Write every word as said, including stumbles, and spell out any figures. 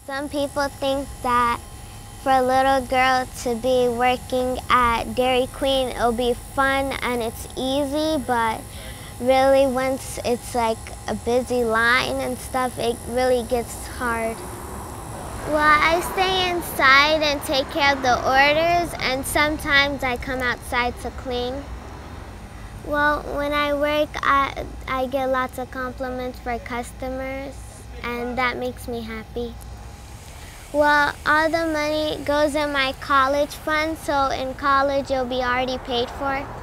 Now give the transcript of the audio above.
Some people think that for a little girl to be working at Dairy Queen, it'll be fun and it's easy, but really once it's like a busy line and stuff, it really gets hard. Well, I stay inside and take care of the orders, and sometimes I come outside to clean. Well, when I work, I, I get lots of compliments for customers, and that makes me happy. Well, all the money goes in my college fund, so in college you'll be already paid for.